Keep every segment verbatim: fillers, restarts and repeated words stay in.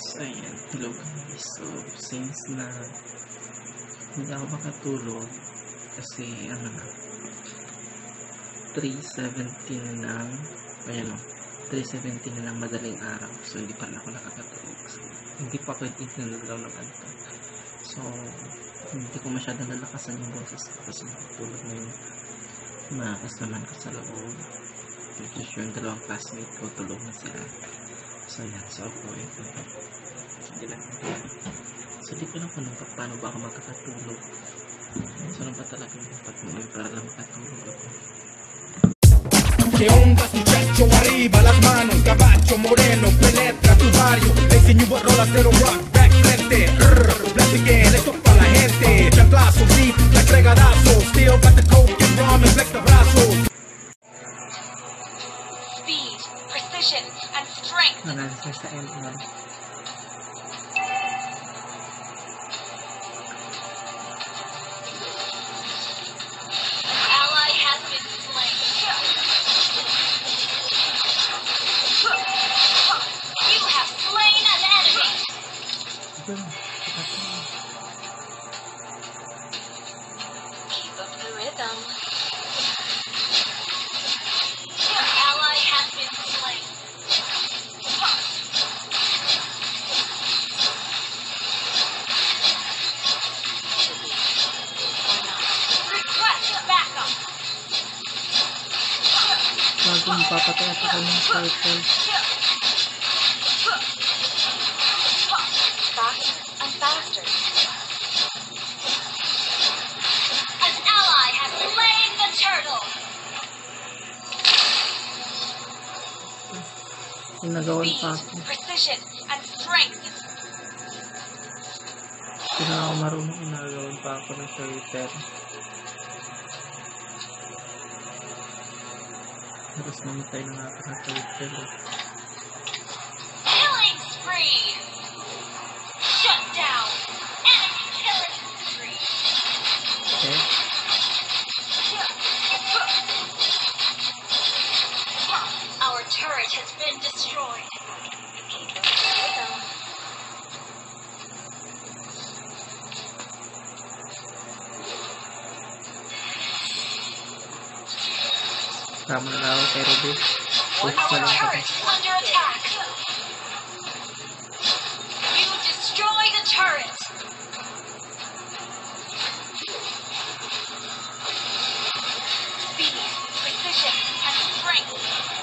So, ayan. Hello guys. So, since na hindi ako makatulog kasi ano na three seventeen na lang ayan o three seventeen na lang madaling araw. So, hindi pa rin ako nakakatulog. So, hindi pa twenty na lang naman ito. So, hindi ko masyadong nalakasan yung boses kasi nakatulog na yung mga kasaman ko sa loob. Which is yung dalawang classmate ko, tulog na sila. So, yan. So, ako, ito. Hindi lang. So, di ko lang kung paano ba ako makakatulog. So, ano ba talaga yung pag-uwi para lang makatulog ako. ¿Qué onda, muchacho? Arriba las manos, caballo moreno, penetra tu barrio. Enseño rolas de los rock, back frente. Blast again, esto es para la gente. Chanclazo, sí, la fregadazo. Still got the coke and rum and flex the brazos. Speed, precision, and strength. Nanansa sa end na. Ally has been slain. You have slain an enemy. Keep up the rhythm. Your ally has been slain. Request backup. Bago mapapatay ako kanyang circle. Faster and faster. An ally has slain the turtle. Sinagawan pa Speed, ako. precision, and strength. Hindi na ako marunong inagawan pa ako ng circle. Tapos mamatay na natin sa circle. Killing spree. Shut down. Enemy killing spree. Okay? Our turret has been destroyed. Keep up the rhythm. Tama na ako kay Ruby. Our Push na lang ako. turret is under attack. You destroy the turret. Speed, precision, and strength.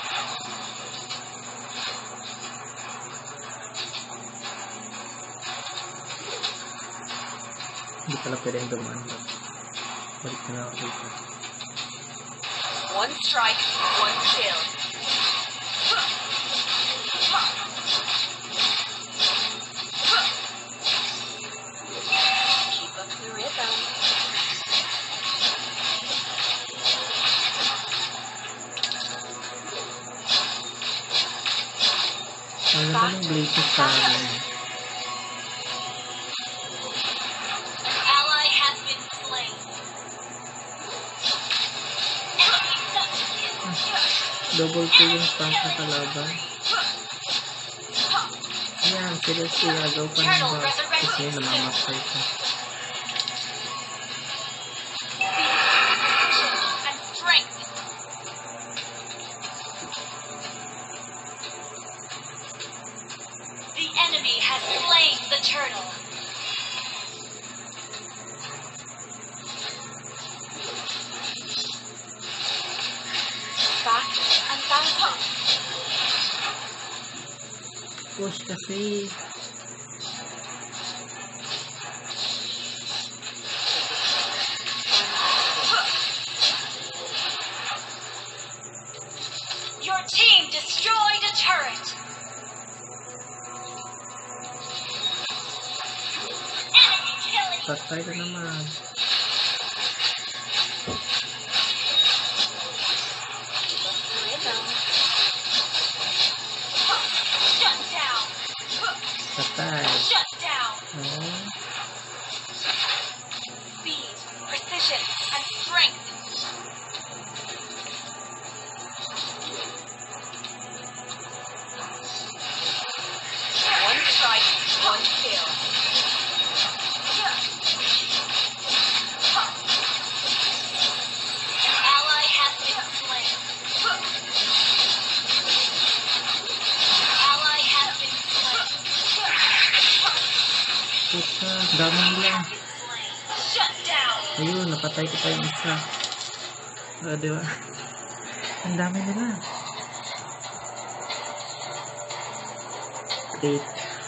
Hindi pala pwedeng dumaan. Balik na ako dito. One strike, one kill. Keep up the rhythm. Ang ganda ng blazes sa akin. Ally has been slain. Enemy double kill. Double kill yung tank na kalaban. Ayan, seriously, agaw pa ng boss. Kasi namamatay ka. And strength. The enemy has slain the turtle. Faster and faster. Push kasi. Your team destroyed a turret. Enemy killing. Patay ka naman. Rhythm. Shut down. Patay. Shut down. Oo. Speed, precision, and strength. One strike, Puta, dami nila. Shut down. Ayun, napatay ko pa yung isa. Ah, diba? Ang dami nila. Great.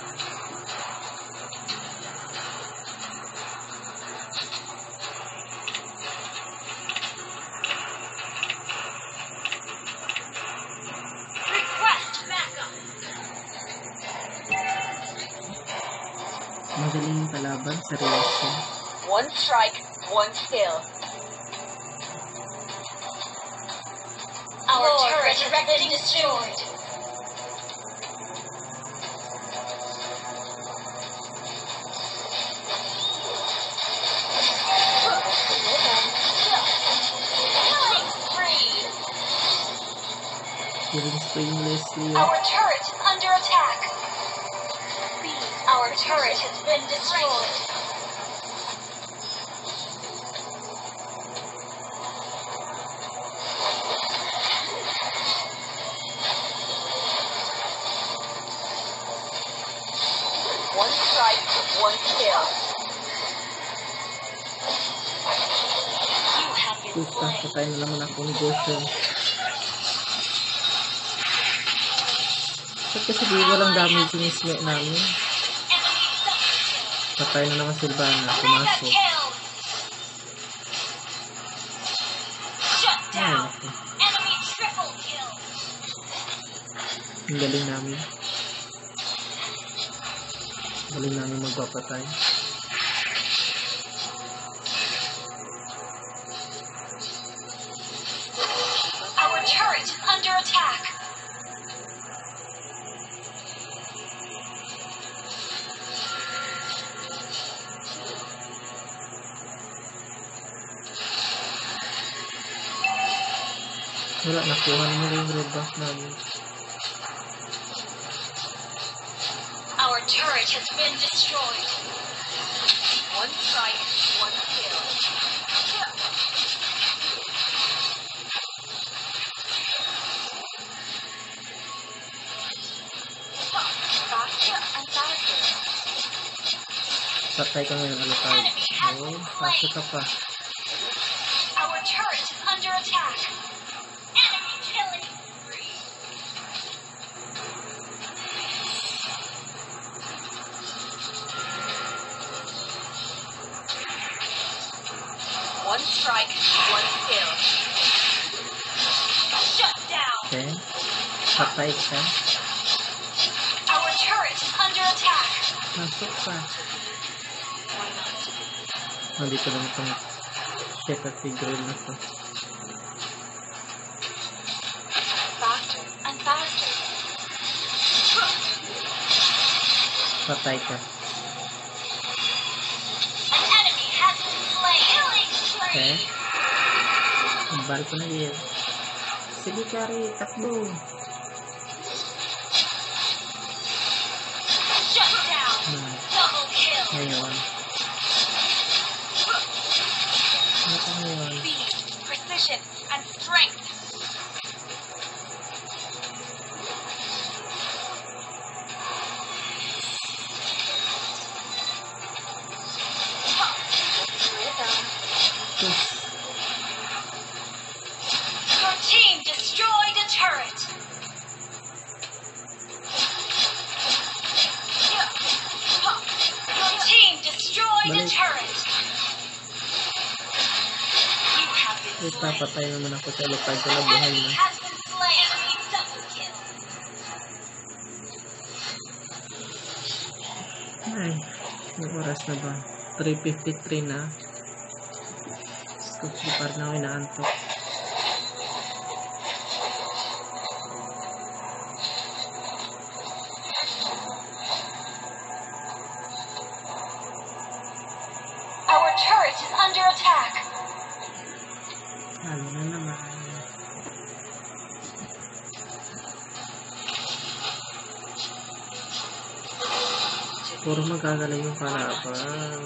Request backup. Magaling yung kalaban, seryoso. One strike, one kill. Our turret has been destroyed. Killing spree. Killing spree Leslie. Our turret is under attack. Our turret has been destroyed. One strike, one kill. You have been Puta, slain. patay na naman ako ni Goshen. Ba't kasi di walang damage yung smite namin? Enemy double kill. Patay na naman Sylvana, Mega pumasok. kill. Shut Ay, down. naku. Enemy triple kill. Ang galing namin. Galing namin magpapatay. Our turret is under attack. Wala, nakuha mo yung red buff namin. Our turret has been destroyed. One strike, one kill. Faster and faster. Patay ka ngayon, ano tayo? Oo, fasto ka pa. Our turret is under attack. Enemy killing spree. One strike, one kill. Shut down. Okay? Patay ka. Our turret is under attack. Masok pa. Nandito lang itong shit at figure na to. Faster and faster. Patay ka. An enemy has been slain. Killing Okay? spree. Ang bal ko na yun. Sige, Kari, takbo. Shut down. Hmm. Double kill. Ngayon. Ano ka ngayon? Speed, precision, and strength. Yes. Your team destroyed a turret. Your team destroyed a Balik. turret. You have been Wait, slain. napatay naman ako sa lupad ko na buhay Enemy na. has been slain. Enemy double kill. Ay, may oras na ba? three fifty-three na. Gusto ko parang ako inaantok. Our turret is under attack. Ano na naman. Puro magagalaw yung kalaban.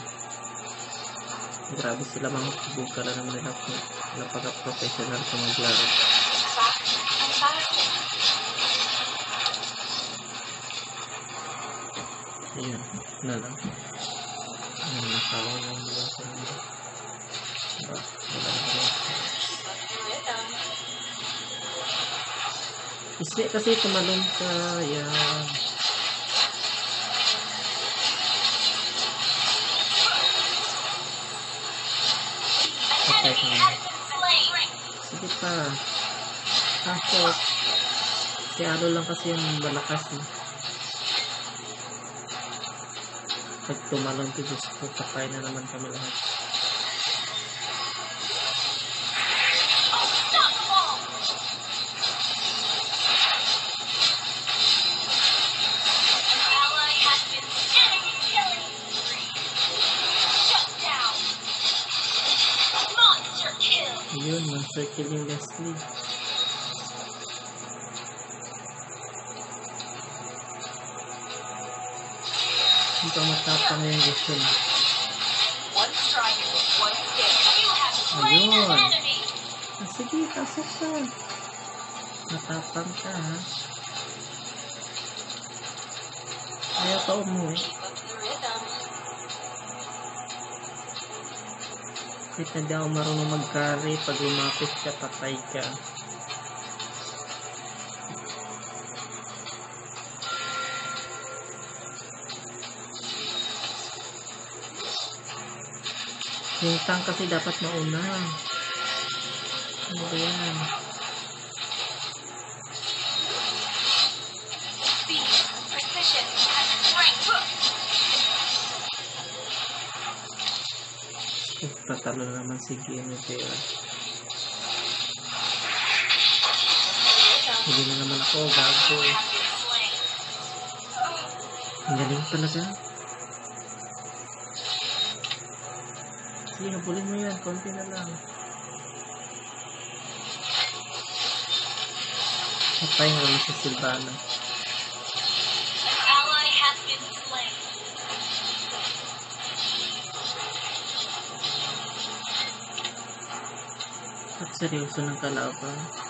Grabe sila mga bukala naman nila po. Napaka-professional sa maglaro. Faster and faster. Ayun, na lang. Ayun, nasawa mo mo lang sa mga. Diba? Wala na rin. Kasi, kasi tumalon ka. Ayan. Okay, okay. Sige pa. Tapos, si Alo lang kasi yung malakas eh. Pag tumalon ko, Diyos ko, patay na naman kami lahat. Ayun, monster killing Leslie. Hindi ka matapang yung vision. Ayun. Ah, sige, pasok ka. Matapang ka, ha? Ayaw ka umuwi. Kahit na di ako marunong mag-carry, pag lumapit ka, patay ka. Yung tank kasi dapat mauna. Ano ba yan? Patalo na naman si Guinevere. Hindi na naman ako, bago. Ang galing talaga. Sige, napulin mo yan. Konti na lang. Patay nga naman si Sylvana. At seryoso ng kalaban.